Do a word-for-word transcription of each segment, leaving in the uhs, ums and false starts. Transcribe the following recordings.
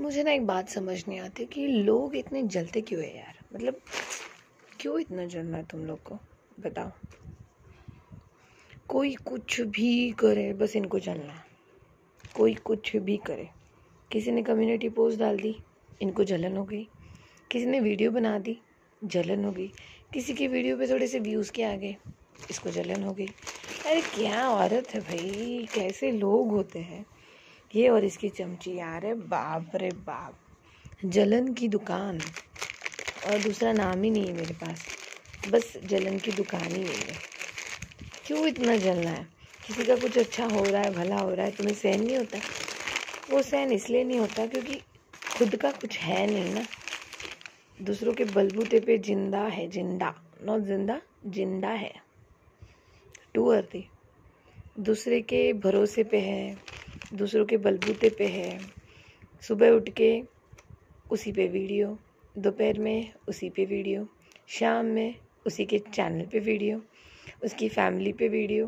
मुझे ना एक बात समझ नहीं आती कि लोग इतने जलते क्यों है यार। मतलब क्यों इतना जलना है तुम लोग को, बताओ। कोई कुछ भी करे बस इनको जलना है। कोई कुछ भी करे, किसी ने कम्युनिटी पोस्ट डाल दी, इनको जलन हो गई। किसी ने वीडियो बना दी, जलन हो गई। किसी की वीडियो पे थोड़े से व्यूज़ के आ गए, इसको जलन हो गई। अरे क्या औरत है भाई, कैसे लोग होते हैं ये। और इसकी चमची यार है, बाप रे बाप, जलन की दुकान। और दूसरा नाम ही नहीं है मेरे पास, बस जलन की दुकान ही नहीं है। क्यों इतना जलना है? किसी का कुछ अच्छा हो रहा है, भला हो रहा है, तुम्हें सहन नहीं होता? वो सहन इसलिए नहीं होता क्योंकि खुद का कुछ है नहीं ना। दूसरों के बलबूते पे जिंदा है, जिंदा नॉट जिंदा, जिंदा है, टू अर्दी। दूसरे के भरोसे पे है, दूसरों के बलबूते पे है। सुबह उठ के उसी पे वीडियो, दोपहर में उसी पे वीडियो, शाम में उसी के चैनल पे वीडियो, उसकी फैमिली पे वीडियो।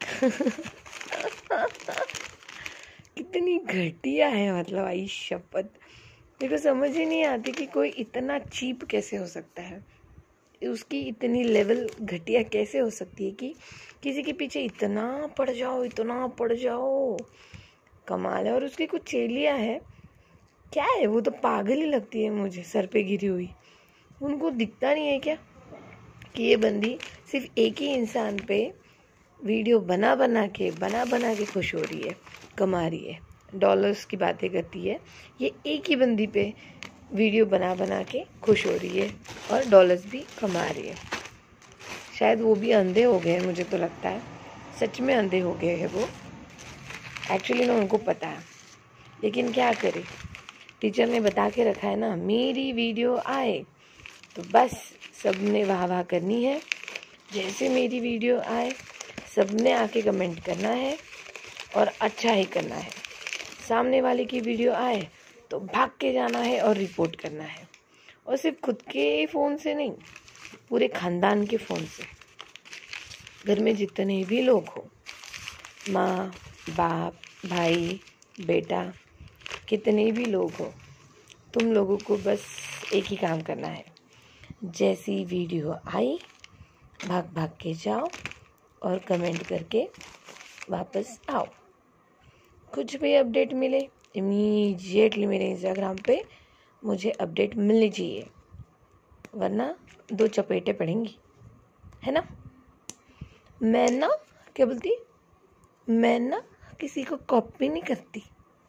कितनी घटिया है, मतलब आई शपथ। मेरे को समझ ही नहीं आती कि कोई इतना चीप कैसे हो सकता है, उसकी इतनी लेवल घटिया कैसे हो सकती है कि किसी के पीछे इतना पड़ जाओ, इतना पड़ जाओ। कमाल है। और उसकी कुछ चेलियाँ है, क्या है वो, तो पागल ही लगती है मुझे, सर पे गिरी हुई। उनको दिखता नहीं है क्या कि ये बंदी सिर्फ एक ही इंसान पे वीडियो बना बना के बना बना के खुश हो रही है, कमा रही है, डॉलर्स की बातें करती है। ये एक ही बंदी पे वीडियो बना बना के खुश हो रही है और डॉलर्स भी कमा रही है। शायद वो भी अंधे हो गए हैं, मुझे तो लगता है सच में अंधे हो गए हैं वो। एक्चुअली ना उनको पता है, लेकिन क्या करे, टीचर ने बता के रखा है ना, मेरी वीडियो आए तो बस सबने वाह वाह करनी है। जैसे मेरी वीडियो आए सबने आके कमेंट करना है और अच्छा ही करना है। सामने वाले की वीडियो आए तो भाग के जाना है और रिपोर्ट करना है। और सिर्फ खुद के फ़ोन से नहीं, पूरे ख़ानदान के फ़ोन से। घर में जितने भी लोग हो, माँ बाप भाई बेटा, कितने भी लोग हो, तुम लोगों को बस एक ही काम करना है। जैसी वीडियो आई भाग भाग के जाओ और कमेंट करके वापस आओ। कुछ भी अपडेट मिले इमीडिएटली मेरे इंस्टाग्राम पे मुझे अपडेट मिलनी चाहिए, वरना दो चपेटे पड़ेंगी, है ना। मैं ना क्या बोलती, मैं ना किसी को कॉपी नहीं करती।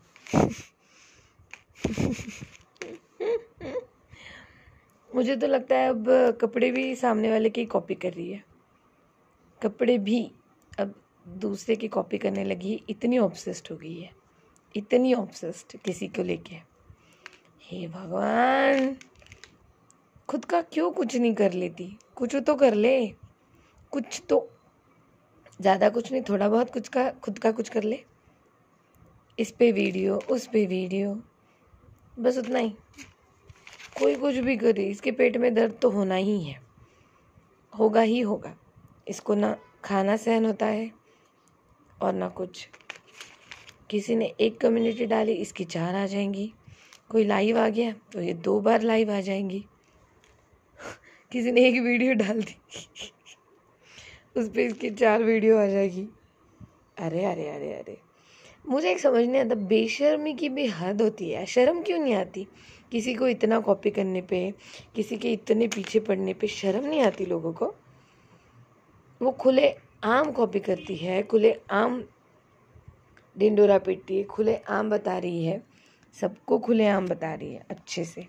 मुझे तो लगता है अब कपड़े भी सामने वाले की कॉपी कर रही है। कपड़े भी अब दूसरे की कॉपी करने लगी, इतनी ऑब्सेस्ड हो गई है, इतनी ऑब्सेस्ड किसी को लेके। हे भगवान, खुद का क्यों कुछ नहीं कर लेती? कुछ तो कर ले, कुछ तो, ज़्यादा कुछ नहीं, थोड़ा बहुत कुछ का खुद का कुछ कर ले। इस पे वीडियो, उस पे वीडियो, बस उतना ही। कोई कुछ भी करे, इसके पेट में दर्द तो होना ही है, होगा ही होगा। इसको ना खाना सहन होता है और ना कुछ। किसी ने एक कम्युनिटी डाली, इसकी चार आ जाएंगी। कोई लाइव आ गया तो ये दो बार लाइव आ जाएंगी। किसी ने एक वीडियो डाल दी उस पर इसकी चार वीडियो आ जाएगी। अरे अरे अरे अरे, मुझे एक समझ नहीं आता, बेशर्मी की भी हद होती है। शर्म क्यों नहीं आती? किसी को इतना कॉपी करने पे, किसी के इतने पीछे पड़ने पे शर्म नहीं आती लोगों को? वो खुले आम कॉपी करती है, खुले आम डिंडोरा पीटती है, खुले आम बता रही है, सबको खुले आम बता रही है अच्छे से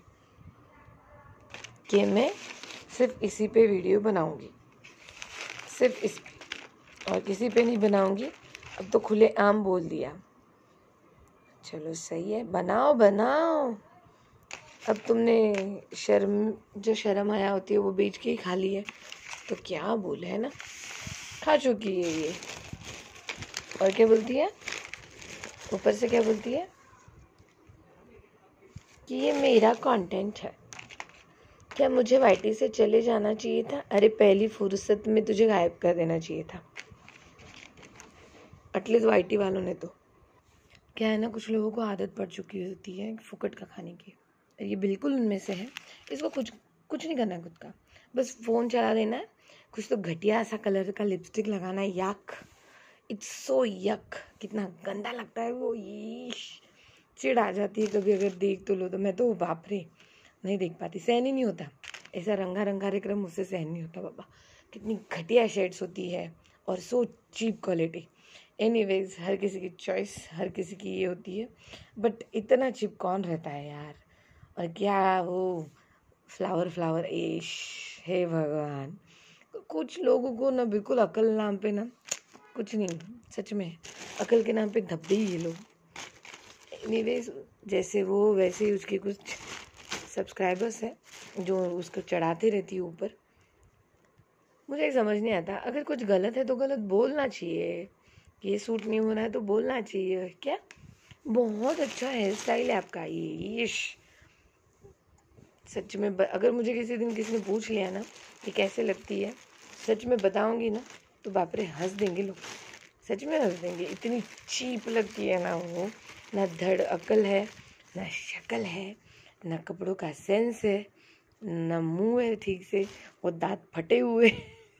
कि मैं सिर्फ इसी पे वीडियो बनाऊंगी, सिर्फ इस पे, और किसी पे नहीं बनाऊंगी। अब तो खुले आम बोल दिया। चलो सही है, बनाओ बनाओ। अब तुमने शर्म, जो शर्म आया होती है वो बेच के ही खा ली है, तो क्या बोले, है ना। खा चुकी है ये। और क्या बोलती है ऊपर से, क्या बोलती है कि ये मेरा कंटेंट है। क्या मुझे वाईटी से चले जाना चाहिए था? अरे पहली फुर्सत में तुझे गायब कर देना चाहिए था, एटलीस्ट वाईटी वालों ने तो। क्या है ना, कुछ लोगों को आदत पड़ चुकी होती है फुकट का खाने की, ये बिल्कुल उनमें से है। इसको कुछ कुछ नहीं करना है खुद का, बस फ़ोन चला देना है, कुछ तो घटिया सा कलर का लिपस्टिक लगाना है, यक, इट्स सो यक, कितना गंदा लगता है वो, ईश, चिढ़ आ जाती है कभी अगर देख तो लो तो। मैं तो बाप रे नहीं देख पाती, सहन ही नहीं होता ऐसा रंगा रंगा कार्यक्रम, मुझसे सहन नहीं होता बाबा। कितनी घटिया शेड्स होती है और सो चीप क्वालिटी। एनीवेज, हर किसी की चॉइस, हर किसी की ये होती है, बट इतना चीप कौन रहता है यार। और क्या वो फ्लावर फ्लावर एश, हे भगवान। कुछ लोगों को ना बिल्कुल अकल नाम पे ना कुछ नहीं, सच में अकल के नाम पे धब्बे ही ये लोग। एनीवेज, जैसे वो वैसे ही उसके कुछ सब्सक्राइबर्स हैं जो उसको चढ़ाते रहती है ऊपर। मुझे समझ नहीं आता, अगर कुछ गलत है तो गलत बोलना चाहिए, ये सूट नहीं हो रहा है तो बोलना चाहिए। क्या बहुत अच्छा हेयर स्टाइल है आपका ये, यश सच में ब, अगर मुझे किसी दिन किसी ने पूछ लिया ना कि कैसे लगती है, सच में बताऊंगी ना तो बाप रे हंस देंगे लोग, सच में हंस देंगे। इतनी चीप लगती है ना वो, ना धड़ अकल है, ना शक्ल है, ना कपड़ों का सेंस है, ना मुंह है ठीक से, वो दांत फटे हुए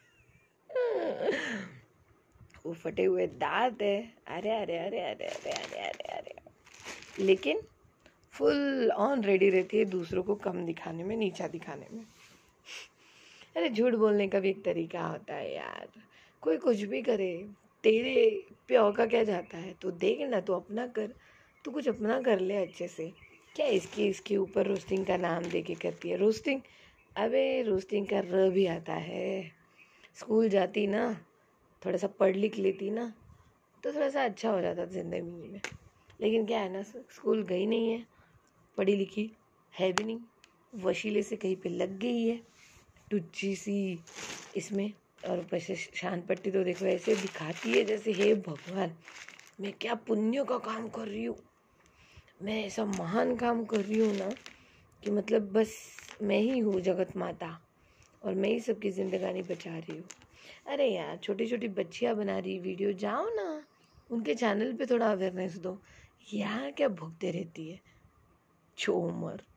वो फटे हुए दांत है, अरे अरे अरे अरे अरे अरे अरे अरे लेकिन फुल ऑन रेडी रहती है दूसरों को कम दिखाने में, नीचा दिखाने में। अरे झूठ बोलने का भी एक तरीका होता है यार, कोई कुछ भी करे, तेरे प्यो का क्या जाता है, तो देख ना, तो अपना कर, तू कुछ अपना कर ले अच्छे से। क्या इसकी इसके ऊपर रोस्टिंग का नाम दे के करती है रोस्टिंग? अबे रोस्टिंग का र भी आता है। स्कूल जाती ना, थोड़ा सा पढ़ लिख लेती ना तो थोड़ा सा अच्छा हो जाता ज़िंदगी में। लेकिन क्या है ना, स्कूल गई नहीं है, पढ़ी लिखी है भी नहीं, वशीले से कहीं पे लग गई है टुच्ची सी इसमें। और ऊपर से शान पट्टी तो देखो ऐसे दिखाती है जैसे हे भगवान मैं क्या पुण्य का काम कर रही हूँ, मैं ऐसा महान काम कर रही हूँ ना कि मतलब बस मैं ही हूँ जगत माता और मैं ही सबकी ज़िंदगानी बचा रही हूँ। अरे यार, छोटी छोटी बच्चियाँ बना रही वीडियो, जाओ ना उनके चैनल पे थोड़ा अवेयरनेस दो, यहाँ क्या भुगते रहती है छोमर।